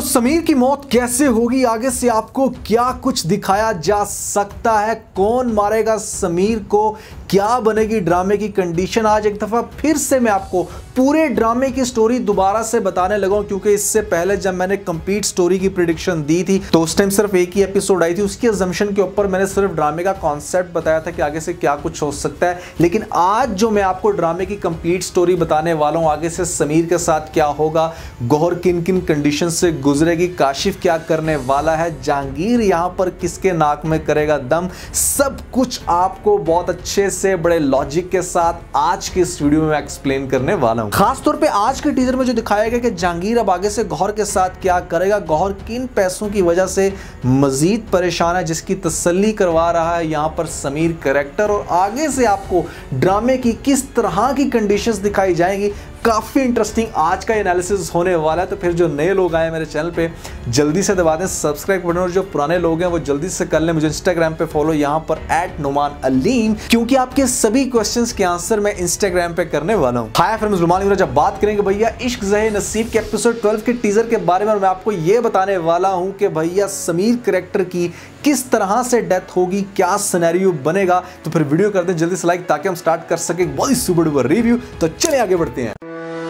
समीर की मौत कैसे होगी, आगे से आपको क्या कुछ दिखाया जा सकता है, कौन मारेगा समीर को, क्या बनेगी ड्रामे की कंडीशन। आज एक दफा फिर से मैं आपको पूरे ड्रामे की स्टोरी दोबारा से बताने लगा हूं, क्योंकि इससे पहले जब मैंने कंप्लीट स्टोरी की प्रेडिक्शन दी थी तो उस टाइम सिर्फ एक ही एपिसोड आई थी। उसकी अजम्पशन के ऊपर मैंने सिर्फ ड्रामे का कॉन्सेप्ट बताया था कि आगे से क्या कुछ हो सकता है। लेकिन आज जो मैं आपको ड्रामे की कंप्लीट स्टोरी बताने वाला हूं, आगे से समीर के साथ क्या होगा, गौहर किन किन कंडीशन से गुजरेगी, काशिफ क्या करने वाला है, जहांगीर यहां पर किसके नाक में करेगा दम, सब कुछ आपको बहुत अच्छे से बड़े लॉजिक के साथ आज के इस वीडियो में एक्सप्लेन करने वाला हूं। खास तौर पे आज के टीजर में जो दिखाया गया कि जहांगीर अब आगे से गौहर के साथ क्या करेगा, गौहर किन पैसों की वजह से मजीद परेशान है, जिसकी तसल्ली करवा रहा है यहां पर समीर कैरेक्टर, और आगे से आपको ड्रामे की किस तरह की कंडीशंस दिखाई जाएंगी। काफी इंटरेस्टिंग आज का एनालिसिस होने वाला है। तो फिर जो नए लोग आए मेरे चैनल पे जल्दी से दबा दें सब्सक्राइब बटन, और जो पुराने लोग हैं वो जल्दी से कर लें मुझे इंस्टाग्राम पे फॉलो, यहां पर @नोमान अलीम, क्योंकि आपके सभी क्वेश्चंस के आंसर मैं इंस्टाग्राम पे करने वाला हूं। हाय फ्रेंड्स, रुमाल जब बात करेंगे भैया इश्क ज़हे नसीब के एपिसोड 12 के टीजर के बारे में, मैं आपको ये बताने वाला हूं कि भैया समीर कैरेक्टर की किस तरह से डेथ होगी, क्या सिनेरियो बनेगा। तो फिर वीडियो कर दें जल्दी से लाइक, ताकि हम स्टार्ट कर सके बहुत ही सुपर डुपर रिव्यू। तो चलिए आगे बढ़ते हैं।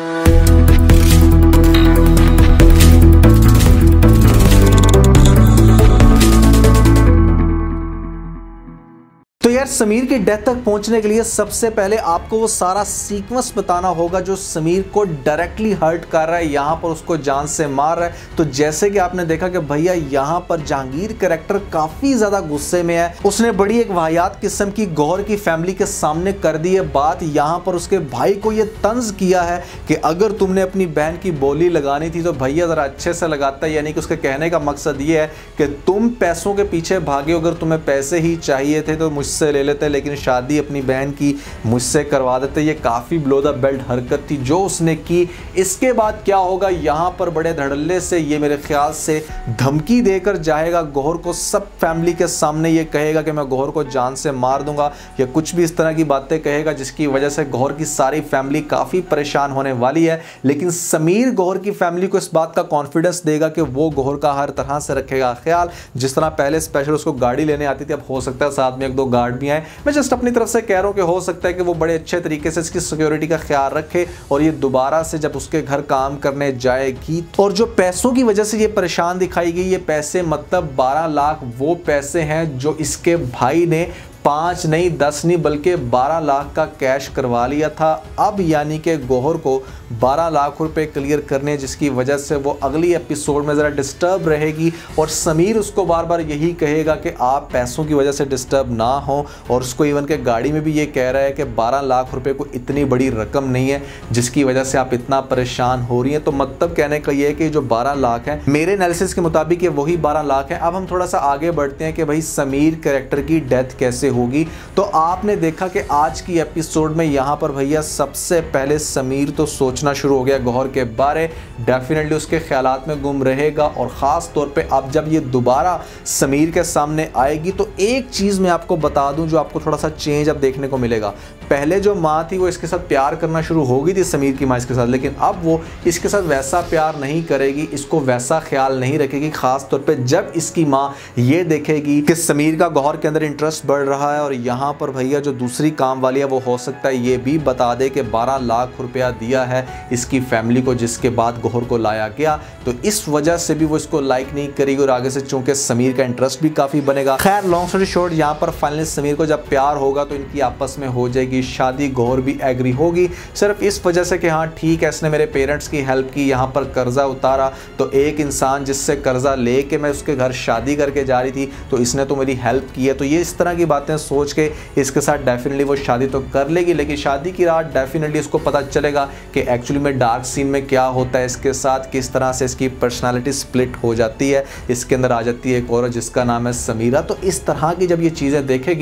तो यार समीर की डेथ तक पहुंचने के लिए सबसे पहले आपको वो सारा सीक्वेंस बताना होगा जो समीर को डायरेक्टली हर्ट कर रहा है, यहां पर उसको जान से मार रहा है। तो जैसे कि आपने देखा कि भैया यहां पर जहांगीर कैरेक्टर काफी ज्यादा गुस्से में है, उसने बड़ी एक वाहियात किस्म की गौहर की फैमिली के सामने कर दी है बात। यहां पर उसके भाई को ये तंज किया है कि अगर तुमने अपनी बहन की बोली लगानी थी तो भैया जरा अच्छे से लगाता है। यानी कि उसके कहने का मकसद ये है कि तुम पैसों के पीछे भागे, अगर तुम्हें पैसे ही चाहिए थे तो मुझसे ले लेते, लेकिन शादी अपनी बहन की मुझसे करवा देते। ये काफी ब्लो द बेल्ट हरकत थी जो उसने की। इसके बाद क्या होगा, यहां पर बड़े धड़ल्ले से ये मेरे ख्याल से धमकी देकर जाएगा गौहर को, सब फैमिली के सामने ये कहेगा कि मैं गौहर को जान से मार दूंगा, या कुछ भी इस तरह की बातें कहेगा जिसकी वजह से गौहर की सारी फैमिली काफी परेशान होने वाली है। लेकिन समीर गौहर की फैमिली को इस बात का कॉन्फिडेंस देगा कि वो गौहर का हर तरह से रखेगा ख्याल। जिस तरह पहले स्पेशल उसको गाड़ी लेने आती थी, अब हो सकता है साथ में एक दो गार्ड भी आए। मैं जस्ट अपनी तरफ से कह रहा हूं कि हो सकता है कि वो बड़े अच्छे तरीके से इसकी सिक्योरिटी का ख्याल रखे, और ये दोबारा से जब उसके घर काम करने जाएगी, और जो पैसों की वजह से ये परेशान दिखाई गई, ये पैसे मतलब 12 लाख वो पैसे हैं जो इसके भाई ने 5 नहीं 10 नहीं बल्कि 12 लाख का कैश करवा लिया था। अब यानी कि गौहर को 12 लाख रुपए क्लियर करने, जिसकी वजह से वो अगली एपिसोड में ज़रा डिस्टर्ब रहेगी, और समीर उसको बार बार यही कहेगा कि आप पैसों की वजह से डिस्टर्ब ना हो। और उसको इवन के गाड़ी में भी ये कह रहा है कि 12 लाख रुपए को इतनी बड़ी रकम नहीं है जिसकी वजह से आप इतना परेशान हो रही हैं। तो मतलब कहने का ये है कि जो 12 लाख है मेरे एनालिसिस के मुताबिक ये वही 12 लाख है। अब हम थोड़ा सा आगे बढ़ते हैं कि भाई समीर कैरेक्टर की डेथ कैसे होगी। तो आपने देखा कि आज की एपिसोड में यहां पर भैया सबसे पहले समीर तो सोचना शुरू हो गया गौहर के बारे, डेफिनेटली उसके ख्यालात में गुम रहेगा। और खास तौर पे अब जब ये दोबारा समीर के सामने आएगी तो एक चीज मैं आपको बता दूं जो आपको थोड़ा सा चेंज अब देखने को मिलेगा। पहले जो माँ थी वो इसके साथ प्यार करना शुरू हो गई थी, समीर की माँ इसके साथ, लेकिन अब वो इसके साथ वैसा प्यार नहीं करेगी, इसको वैसा ख्याल नहीं रखेगी। खास तौर पे जब इसकी माँ ये देखेगी कि समीर का गौहर के अंदर इंटरेस्ट बढ़ रहा है, और यहाँ पर भैया जो दूसरी काम वाली है वो हो सकता है ये भी बता दे कि 12 लाख रुपया दिया है इसकी फैमिली को, जिसके बाद गौहर को लाया गया। तो इस वजह से भी वो इसको लाइक नहीं करेगी, और आगे से चूंकि समीर का इंटरेस्ट भी काफी बनेगा। खैर लॉन्ग स्टोरी शॉर्ट, यहाँ पर फाइनली समीर को जब प्यार होगा तो इनकी आपस में हो जाएगी शादी, गौहर भी एग्री होगी, सिर्फ इस वजह से कि हाँ ठीक है इसने मेरे पेरेंट्स की हेल्प की, यहाँ पर कर्जा उतारा, तो एक इंसान जिससे कर्जा लेके मैं उसके घर शादी करके जा रही थी तो इसने तो मेरी हेल्प की है। तो ये इस तरह की बातें सोच के इसके साथ डेफिनेटली वो शादी तो कर लेगी, लेकिन शादी की रात डेफिनेटली इसको पता चलेगा कि एक्चुअली में डार्क सीन में क्या होता है इसके साथ, किस तरह से इसकी पर्सनालिटी स्प्लिट हो जाती है, इसके अंदर आ जाती है एक औरत जिसका नाम है समीरा। तो इस तरह की जब ये चीज़ें देखेगी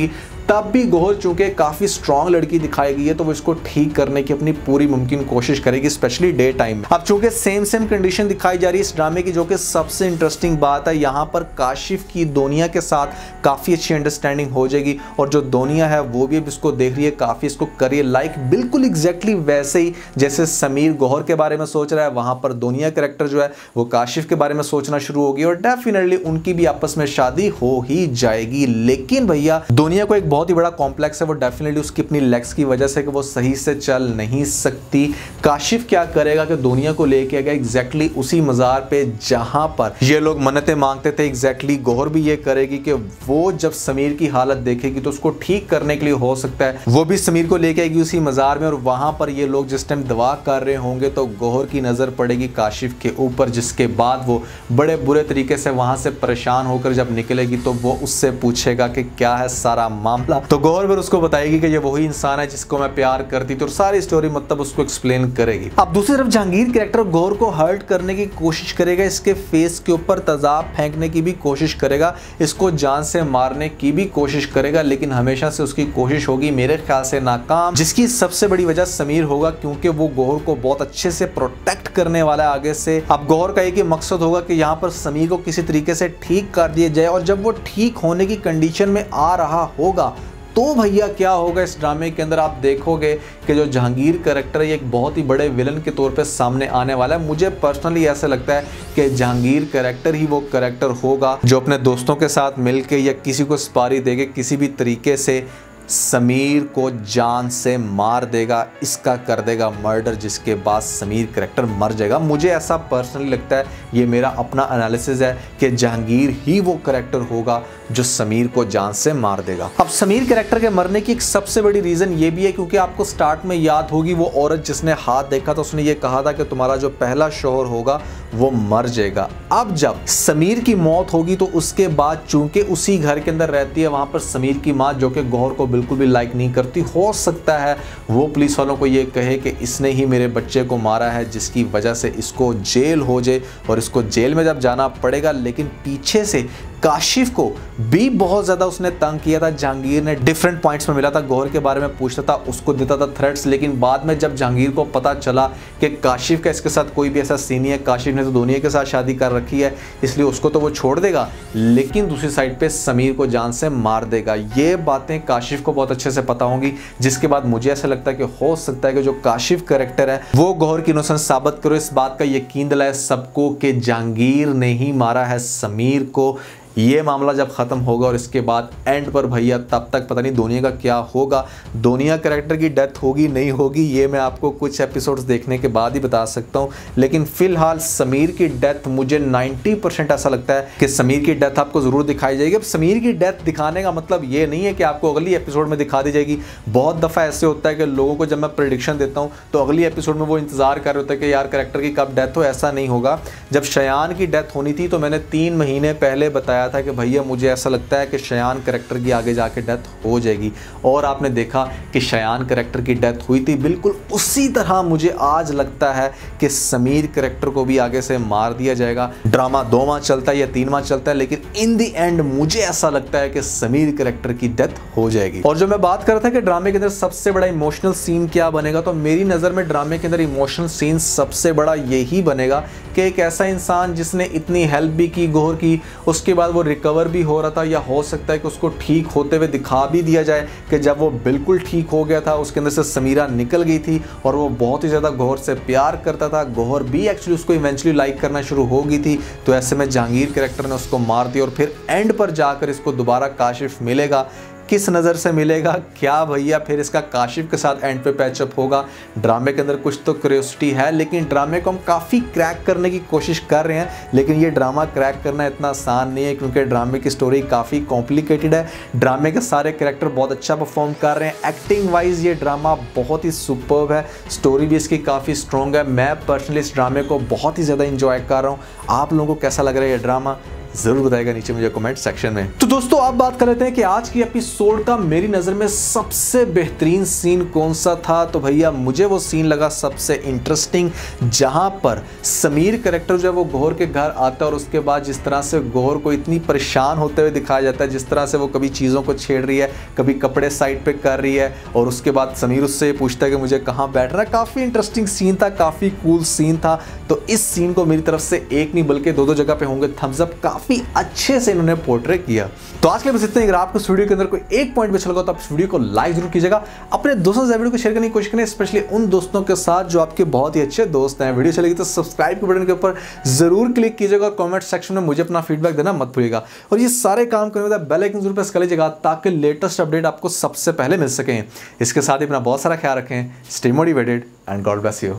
तब भी गौहर चूंकि काफी स्ट्रांग लड़की दिखाई गई है तो वो इसको ठीक करने की अपनी पूरी मुमकिन कोशिश करेगी, स्पेशली डे टाइम में। अब चूंकि सेम कंडीशन दिखाई जा रही है इस ड्रामे की, जो कि सबसे इंटरेस्टिंग बात है, यहाँ पर काशिफ की दोनिया के साथ काफी अच्छी अंडरस्टैंडिंग हो जाएगी और जो दोनिया है वो भी अब इसको देख रही है, काफी इसको करिए लाइक बिल्कुल एग्जैक्टली वैसे ही जैसे समीर गौहर के बारे में सोच रहा है, वहां पर दोनिया कैरेक्टर जो है वो काशिफ के बारे में सोचना शुरू होगी और डेफिनेटली उनकी भी आपस में शादी हो ही जाएगी। लेकिन भैया दोनिया को एक बहुत ही बड़ा कॉम्प्लेक्स है, वो डेफिनेटली उसकी अपनी लेग्स की वजह से कि वो सही से चल नहीं सकती। काशिफ क्या करेगा कि दोनिया को लेके गया एग्जैक्टली उसी मजार पे जहां पर ये लोग मन्नतें मांगते थे, एग्जैक्टली गौहर भी ये करेगी कि वो जब समीर की हालत देखेगी तो उसको ठीक करने के लिए हो सकता है वो भी समीर को लेके आएगी उसी मजार में और वहां पर ये लोग जिस टाइम दुआ कर रहे होंगे तो गौहर की नजर पड़ेगी काशिफ के ऊपर, जिसके बाद वो बड़े बुरे तरीके से वहां से परेशान होकर जब निकलेगी तो वो उससे पूछेगा कि क्या है सारा मामला, तो गौहर फिर उसको बताएगी कि ये वही इंसान है जिसको मैं प्यार करती थी और सारी स्टोरी मतलब उसको एक्सप्लेन करेगी। अब दूसरी तरफ जहांगीर कैरेक्टर गौहर को हर्ट करने की कोशिश करेगा, इसके फेस के ऊपर तेजाब फेंकने की भी कोशिश करेगा, इसको जान से मारने की भी कोशिश करेगा, लेकिन हमेशा से उसकी कोशिश होगी मेरे ख्याल से नाकाम, जिसकी सबसे बड़ी वजह समीर होगा क्योंकि वो गौहर को बहुत अच्छे से प्रोटेक्ट करने वाला है आगे से। अब गौहर का एक ही मकसद होगा कि यहाँ पर समीर को किसी तरीके से ठीक कर दिया जाए और जब वो ठीक होने की कंडीशन में आ रहा होगा तो भैया क्या होगा इस ड्रामे के अंदर आप देखोगे कि जो जहांगीर कैरेक्टर है एक बहुत ही बड़े विलन के तौर पे सामने आने वाला है। मुझे पर्सनली ऐसा लगता है कि जहांगीर कैरेक्टर ही वो कैरेक्टर होगा जो अपने दोस्तों के साथ मिलके या किसी को स्पारी देके किसी भी तरीके से समीर को जान से मार देगा, इसका कर देगा मर्डर, जिसके बाद समीर कैरेक्टर मर जाएगा। मुझे ऐसा पर्सनली लगता है, ये मेरा अपना एनालिसिस है कि जहांगीर ही वो कैरेक्टर होगा जो समीर को जान से मार देगा। अब समीर कैरेक्टर के मरने की एक सबसे बड़ी रीजन ये भी है क्योंकि आपको स्टार्ट में याद होगी वो औरत जिसने हाथ देखा तो उसने ये कहा था कि तुम्हारा जो पहला शौहर होगा वो मर जाएगा। अब जब समीर की मौत होगी तो उसके बाद चूंकि उसी घर के अंदर रहती है वहां पर समीर की माँ जो कि गौहर को बिल्कुल भी लाइक नहीं करती, हो सकता है वो पुलिस वालों को ये कहे कि इसने ही मेरे बच्चे को मारा है जिसकी वजह से इसको जेल हो जाए और इसको जेल में जब जाना पड़ेगा। लेकिन पीछे से काशिफ को भी बहुत ज्यादा उसने तंग किया था, जहांगीर ने डिफरेंट पॉइंट्स में मिला था, गौहर के बारे में पूछता था, उसको देता था थ्रेट्स, लेकिन बाद में जब जहांगीर को पता चला कि काशिफ का इसके साथ कोई भी ऐसा सीन नहीं है, काशिफ ने तो दोनिया के साथ शादी कर रखी है इसलिए उसको तो वो छोड़ देगा, लेकिन दूसरी साइड पे समीर को जान से मार देगा। ये बातें काशिफ को बहुत अच्छे से पता होंगी, जिसके बाद मुझे ऐसा लगता है कि हो सकता है कि जो काशिफ कैरेक्टर है वो गौहर की इनोसेंस साबित करो, इस बात का यकीन दिलाए सबको कि जहांगीर ने ही मारा है समीर को। ये मामला जब खत्म होगा और इसके बाद एंड पर भैया तब तक पता नहीं दोनिया का क्या होगा, दोनिया कैरेक्टर की डेथ होगी नहीं होगी ये मैं आपको कुछ एपिसोड्स देखने के बाद ही बता सकता हूँ, लेकिन फिलहाल समीर की डेथ मुझे 90% ऐसा लगता है कि समीर की डेथ आपको जरूर दिखाई जाएगी। अब समीर की डेथ दिखाने का मतलब ये नहीं है कि आपको अगली एपिसोड में दिखा दी जाएगी। बहुत दफ़ा ऐसे होता है कि लोगों को जब मैं प्रेडिक्शन देता हूँ तो अगली एपिसोड में वो इंतजार कर रहे होते हैं कि यार कैरेक्टर की कब डेथ हो, ऐसा नहीं होगा। जब शयान की डेथ होनी थी तो मैंने 3 महीने पहले बताया था कि भैया मुझे ऐसा लगता है कि शयान कैरेक्टर की आगे जाके डेथ हो जाएगी, और आपने देखा कि शयान कैरेक्टर की डेथ हुई थी। बिल्कुल उसी तरह मुझे आज लगता है कि समीर कैरेक्टर को भी आगे से मार दिया जाएगा। ड्रामा 2 माह चलता है या 3 माह चलता है, लेकिन इन दी एंड मुझे ऐसा लगता है कि समीर कैरेक्टर की डेथ हो जाएगी। और जो मैं बात कर रहा था कि ड्रामे के अंदर सबसे बड़ा इमोशनल सीन क्या बनेगा, तो मेरी नज़र में ड्रामे के अंदर इमोशनल सीन सबसे बड़ा यही बनेगा कि एक ऐसा इंसान जिसने इतनी हेल्प भी की गौहर की, उसके बाद वो रिकवर भी हो रहा था, या हो सकता है कि उसको ठीक होते हुए दिखा भी दिया जाए कि जब वो बिल्कुल ठीक हो गया था उसके अंदर से समीरा निकल गई थी और वो बहुत ही ज़्यादा गौहर से प्यार करता था, गौहर भी एक्चुअली उसको इवेंचुअली लाइक करना शुरू हो गई थी। तो ऐसे में जहांगीर कैरेक्टर ने उसको मार दिया और फिर एंड पर जाकर इसको दोबारा काशिफ मिलेगा। किस नज़र से मिलेगा, क्या भैया फिर इसका काशिफ के साथ एंड पे पैचअप होगा, ड्रामे के अंदर कुछ तो क्यूरियोसिटी है, लेकिन ड्रामे को हम काफ़ी क्रैक करने की कोशिश कर रहे हैं। लेकिन ये ड्रामा क्रैक करना इतना आसान नहीं है क्योंकि ड्रामे की स्टोरी काफ़ी कॉम्प्लिकेटेड है। ड्रामे के सारे कैरेक्टर बहुत अच्छा परफॉर्म कर रहे हैं, एक्टिंग वाइज ये ड्रामा बहुत ही सुपर्ब है, स्टोरी भी इसकी काफ़ी स्ट्रॉन्ग है। मैं पर्सनली इस ड्रामे को बहुत ही ज़्यादा इंजॉय कर रहा हूँ। आप लोगों को कैसा लग रहा है ये ड्रामा, जरूर बताएगा नीचे मुझे कमेंट सेक्शन में। तो दोस्तों आप बात कर लेते हैं कि आज की एपिसोड का मेरी नजर में सबसे बेहतरीन सीन कौन सा था। तो भैया मुझे वो सीन लगा सबसे इंटरेस्टिंग, जहां पर समीर कैरेक्टर जो है वो गौहर के घर आता है और उसके बाद जिस तरह से गौहर को इतनी परेशान होते हुए दिखाया जाता है, जिस तरह से वो कभी चीज़ों को छेड़ रही है, कभी कपड़े साइड पे कर रही है, और उसके बाद समीर उससे पूछता है कि मुझे कहाँ बैठना है। काफ़ी इंटरेस्टिंग सीन था, काफ़ी कूल सीन था। तो इस सीन को मेरी तरफ से एक नहीं बल्कि दो जगह पे होंगे थम्स अप, काफ़ी अच्छे से इन्होंने पोर्ट्रे किया। तो आज के लिए बस इतना ही। अगर आपको इस वीडियो के अंदर कोई एक पॉइंट अच्छा लगा तो आप इस वीडियो को लाइक जरूर कीजिएगा, अपने दोस्तों से वीडियो को शेयर करने की कोशिश करें, स्पेशली उन दोस्तों के साथ जो आपके बहुत ही अच्छे दोस्त हैं। वीडियो चलेगी तो सब्सक्राइब के बटन के ऊपर जरूर क्लिक कीजिएगा और कमेंट सेक्शन में मुझे अपना फीडबैक देना मत भूलिएगा। और ये सारे काम करने के बाद बेल आइकन जरूर प्रेस कर लीजिएगा ताकि लेटेस्ट अपडेट आपको सबसे पहले मिल सकें। इसके साथ ही अपना बहुत सारा ख्याल रखें। Stay motivated and God bless you.